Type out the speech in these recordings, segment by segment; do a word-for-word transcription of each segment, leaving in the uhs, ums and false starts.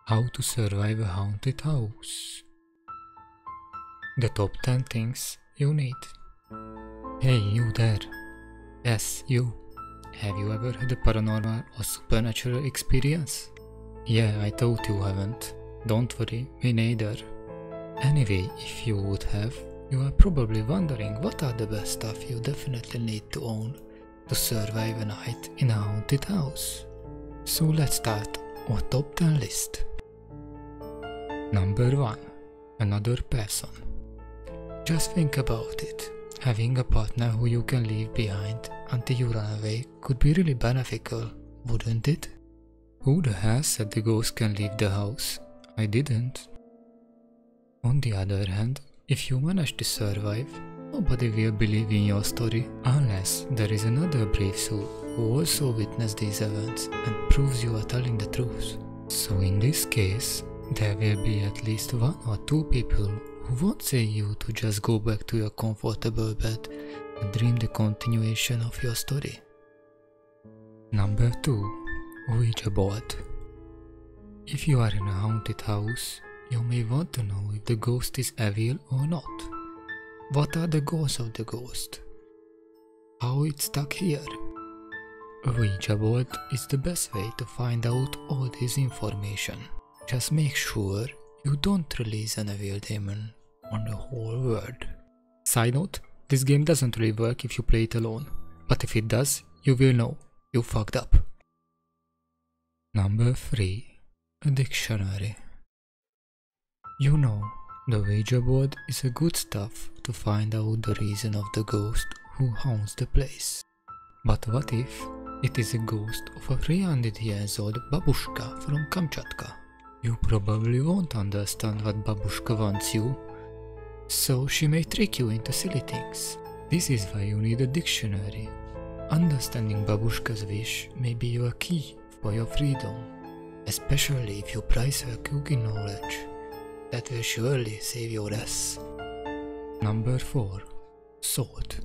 How to survive a haunted house. The top ten things you need. Hey, you there. Yes, you. Have you ever had a paranormal or supernatural experience? Yeah, I thought you haven't. Don't worry, me neither. Anyway, if you would have, you are probably wondering what are the best stuff you definitely need to own to survive a night in a haunted house. So let's start our top ten list. Number one. Another person. Just think about it. Having a partner who you can leave behind until you run away could be really beneficial, wouldn't it? Who the hell said the ghost can leave the house? I didn't. On the other hand, if you manage to survive, nobody will believe in your story unless there is another brave soul who also witnessed these events and proves you are telling the truth. So in this case, there will be at least one or two people who won't say you to just go back to your comfortable bed and dream the continuation of your story. Number two. Ouija board. If you are in a haunted house, you may want to know if the ghost is evil or not. What are the goals of the ghost? How it stuck here? A Ouija board is the best way to find out all this information. Just make sure you don't release an evil demon on the whole world. Side note, this game doesn't really work if you play it alone, but if it does, you will know you fucked up. Number three. A dictionary. You know, the Ouija board is a good stuff to find out the reason of the ghost who haunts the place. But what if it is a ghost of a three hundred years old babushka from Kamchatka? You probably won't understand what babushka wants you, so she may trick you into silly things. This is why you need a dictionary. Understanding babushka's wish may be your key for your freedom, especially if you prize her cooking knowledge. That will surely save your ass. Number four. Salt.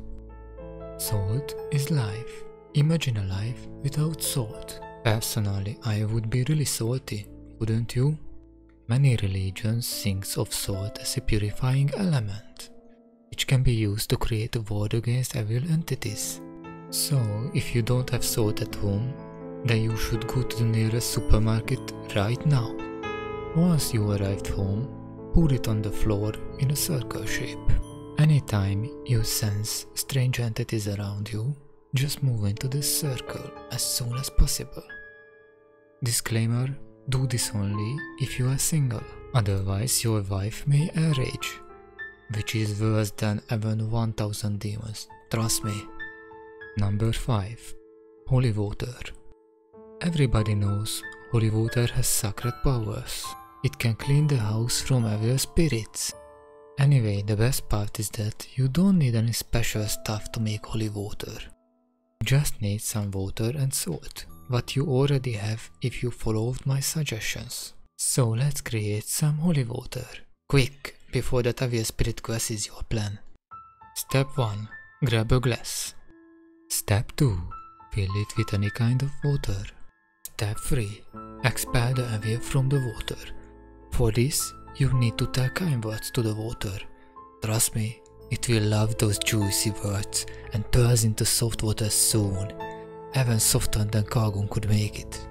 Salt is life. Imagine a life without salt. Personally, I would be really salty, wouldn't you? Many religions think of salt as a purifying element, which can be used to create a ward against evil entities. So, if you don't have salt at home, then you should go to the nearest supermarket right now. Once you arrived home, put it on the floor in a circle shape. Anytime you sense strange entities around you, just move into this circle as soon as possible. Disclaimer, do this only if you are single, otherwise your wife may enrage, which is worse than even one thousand demons, trust me. Number five. Holy water. Everybody knows holy water has sacred powers. It can clean the house from evil spirits. Anyway, the best part is that you don't need any special stuff to make holy water. You just need some water and salt, what you already have if you followed my suggestions. So let's create some holy water. Quick, before that evil spirit curses your plan. Step one. Grab a glass. Step two. Fill it with any kind of water. Step three. Expel the evil from the water. For this, you need to tell kind words to the water. Trust me, it will love those juicy words and turns into soft water soon, even softer than Kagun could make it.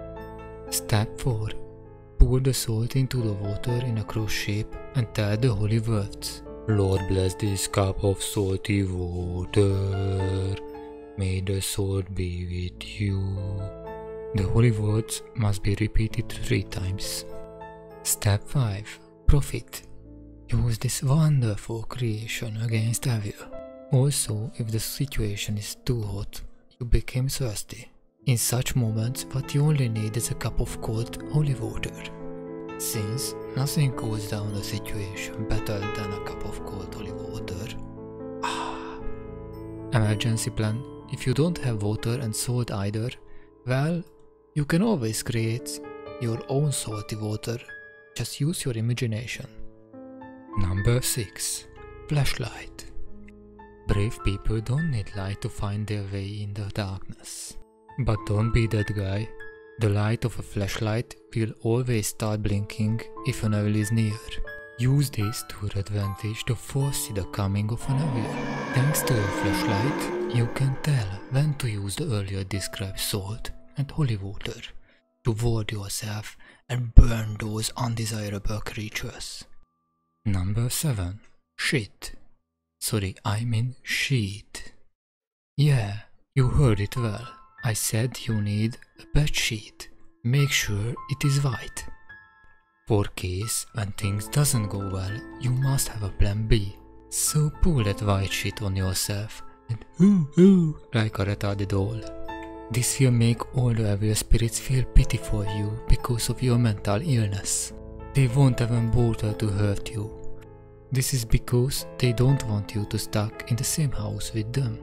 Step four. Pour the salt into the water in a cross shape and tell the holy words. Lord bless this cup of salty water. May the salt be with you. The holy words must be repeated three times. Step five. Profit. Use this wonderful creation against evil. Also, if the situation is too hot, you become thirsty. In such moments, what you only need is a cup of cold holy water, since nothing cools down the situation better than a cup of cold holy water. Ah. Emergency plan. If you don't have water and salt either, well, you can always create your own salty water. Just use your imagination. Number six. Flashlight. Brave people don't need light to find their way in the darkness. But don't be that guy. The light of a flashlight will always start blinking if an evil is near. Use this to your advantage to foresee the coming of an evil. Thanks to your flashlight, you can tell when to use the earlier described salt and holy water to ward yourself and burn those undesirable creatures. Number seven. Shit. Sorry, I mean sheet. Yeah, you heard it well. I said you need a bed sheet. Make sure it is white. For case when things doesn't go well, you must have a plan B. So pull that white sheet on yourself and ooh ooh like a retarded doll. This will make all the evil spirits feel pity for you because of your mental illness. They won't even bother to hurt you. This is because they don't want you to stuck in the same house with them.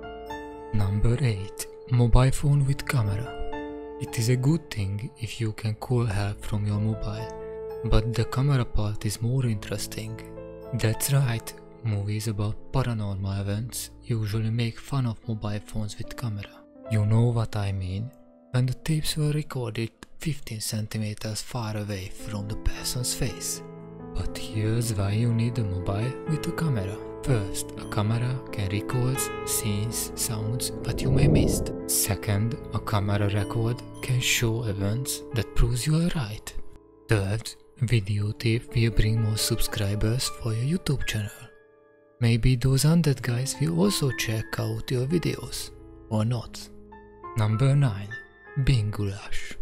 Number eight. Mobile phone with camera. It is a good thing if you can call help from your mobile, but the camera part is more interesting. That's right, movies about paranormal events usually make fun of mobile phones with camera. You know what I mean? When the tapes were recorded fifteen centimeters far away from the person's face. But here's why you need a mobile with a camera. First, a camera can record scenes, sounds that you may missed. Second, a camera record can show events that proves you are right. Third, videotape will bring more subscribers for your YouTube channel. Maybe those undead guys will also check out your videos, or not. Number nine. Being goulash.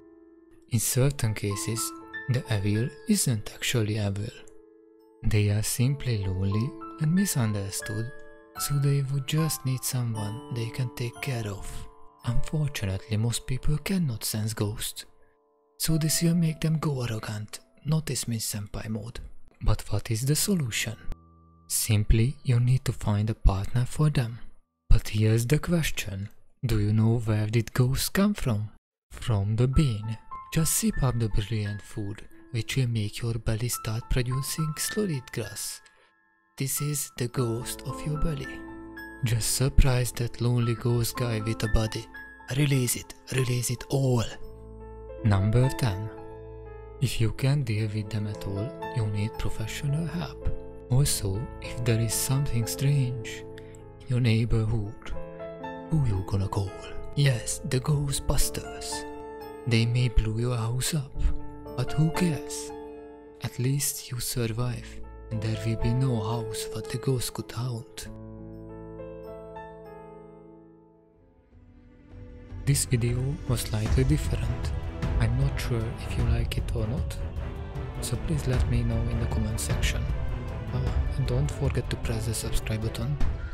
In certain cases, the evil isn't actually evil. They are simply lonely and misunderstood, so they would just need someone they can take care of. Unfortunately, most people cannot sense ghosts, so this will make them go arrogant, not dismiss senpai mode. But what is the solution? Simply, you need to find a partner for them. But here's the question. Do you know where did ghosts come from? From the bean. Just sip up the brilliant food, which will make your belly start producing solid grass. This is the ghost of your belly. Just surprise that lonely ghost guy with a body. Release it, release it all. Number ten. If you can't deal with them at all, you need professional help. Also, if there is something strange in your neighborhood, who you gonna call? Yes, the Ghostbusters. They may blow your house up, but who cares? At least you survive, and there will be no house that the ghost could haunt. This video was slightly different. I'm not sure if you like it or not, so please let me know in the comment section. Uh, and don't forget to press the subscribe button.